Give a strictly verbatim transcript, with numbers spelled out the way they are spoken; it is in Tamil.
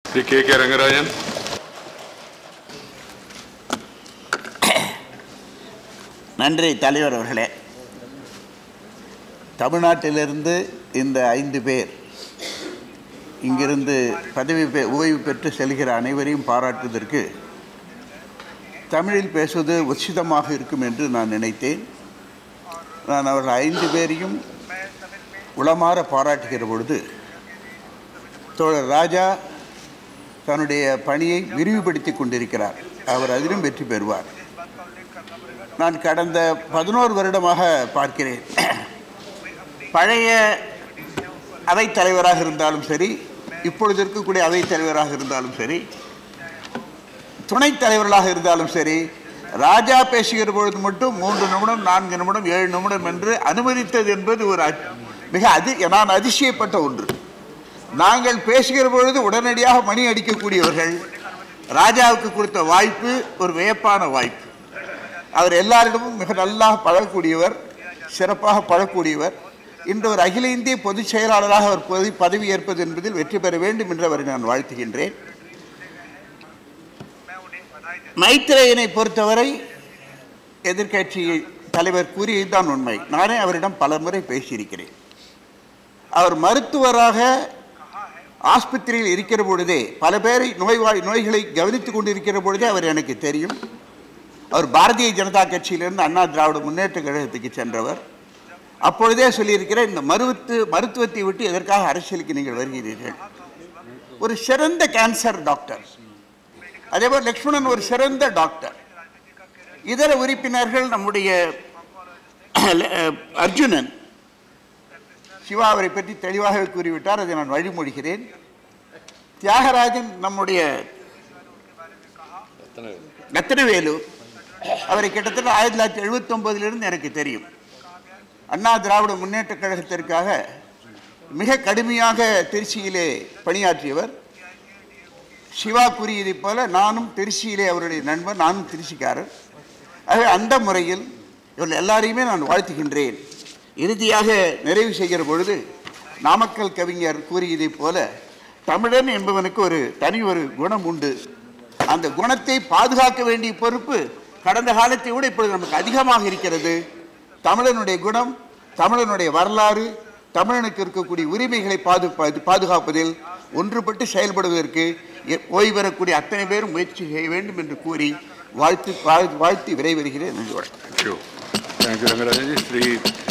K Rangarajan. நன்றி தலைவர் அவர்களே. தமிழ்நாட்டிலிருந்து இந்த ஐந்து பேர் இங்கிருந்து பதவி ஓய்வு பெற்று செல்கிற அனைவரையும் பாராட்டுவதற்கு தமிழில் பேசுவது உச்சிதமாக இருக்கும் என்று நான் நினைத்தேன். நான் அவர்கள் ஐந்து பேரையும் உளமாற பாராட்டுகிற பொழுது தோழர் ராஜா தன்னுடைய பணியை விரிவுபடுத்தி கொண்டிருக்கிறார். அவர் அதிலும் வெற்றி பெறுவார். நான் கடந்த பதினோரு வருடமாக பார்க்கிறேன். பழைய அவைத் தலைவராக இருந்தாலும் சரி, இப்பொழுது இருக்கக்கூடிய அவைத் தலைவராக இருந்தாலும் சரி, துணைத் தலைவர்களாக இருந்தாலும் சரி, ராஜா பேசுகிற பொழுது மட்டும் மூன்று நிமிடம் நான்கு நிமிடம் ஏழு நிமிடம் என்று அனுமதித்தது என்பது ஒரு மிக அதி நான் அதிசயப்பட்ட ஒன்று. நாங்கள் பேசுகிற பொழுது உடனடியாக மணி அடிக்கக்கூடியவர்கள் ராஜாவுக்கு கொடுத்த வாய்ப்பு ஒரு வியப்பான வாய்ப்பு. அவர் எல்லாரிடமும் மிக நல்லா பழகக்கூடியவர், சிறப்பாக பழகக்கூடியவர். இன்று ஒரு அகில இந்திய பொதுச் செயலாளராக அவர் பதவி பதவி ஏற்பது என்பதில் வெற்றி பெற வேண்டும் என்று அவரை நான் வாழ்த்துகின்றேன். மைத்ரேயனை பொறுத்தவரை எதிர்க்கட்சி தலைவர் கூறியதுதான் உண்மை. நானே அவரிடம் பல முறை பேசியிருக்கிறேன். அவர் மருத்துவராக ஆஸ்பத்திரியில் இருக்கிற பொழுதே, பல பேரை நோய்வாய் நோய்களை கவனித்துக் கொண்டிருக்கிற பொழுதே அவர் எனக்கு தெரியும். அவர் பாரதிய ஜனதா கட்சியிலிருந்து அண்ணா திராவிட முன்னேற்ற கழகத்துக்கு சென்றவர். அப்பொழுதே சொல்லியிருக்கிற இந்த மருத்து மருத்துவத்தை விட்டு எதற்காக அரசியலுக்கு நீங்கள் வருகிறீர்கள்? ஒரு சிறந்த கேன்சர் டாக்டர். அதேபோல் லக்ஷ்மணன் ஒரு சிறந்த டாக்டர். இதர உறுப்பினர்கள் நம்முடைய அர்ஜுனன் சிவா அவரை பற்றி தெளிவாக கூறிவிட்டார். அதை நான் வழிமொழிகிறேன். தியாகராஜன் நம்முடைய ரத்னவேலு, அவரை கிட்டத்தட்ட ஆயிரத்தி தொள்ளாயிரத்தி எழுபத்தி ஒன்பதிலிருந்து எனக்கு தெரியும். அண்ணா திராவிட முன்னேற்ற கழகத்திற்காக மிக கடுமையாக திருச்சியிலே பணியாற்றியவர். சிவா கூறியதை போல நானும் திருச்சியிலே அவருடைய நண்பர், நானும் திருச்சிக்காரர். ஆகவே அந்த முறையில் இவர்கள் எல்லாரையுமே நான் வாழ்த்துகின்றேன். இறுதியாக நிறைவு செய்கிற பொழுது நாமக்கல் கவிஞர் கூறியதை போல தமிழன் என்பவனுக்கு ஒரு தனி ஒரு குணம் உண்டு. அந்த குணத்தை பாதுகாக்க வேண்டிய பொறுப்பு கடந்த காலத்தை விட இப்பொழுது நமக்கு அதிகமாக இருக்கிறது. தமிழனுடைய குணம், தமிழனுடைய வரலாறு, தமிழனுக்கு இருக்கக்கூடிய உரிமைகளை பாதுகாப்பது பாதுகாப்பதில் ஒன்றுபட்டு செயல்படுவதற்கு ஓய்வு பெறக்கூடிய அத்தனை பேரும் முயற்சி செய்ய வேண்டும் என்று கூறி வாழ்த்து வாழ்த்து விரைவருகிறேன். நன்றி. Thank you. Thank you, Rangarajan ji.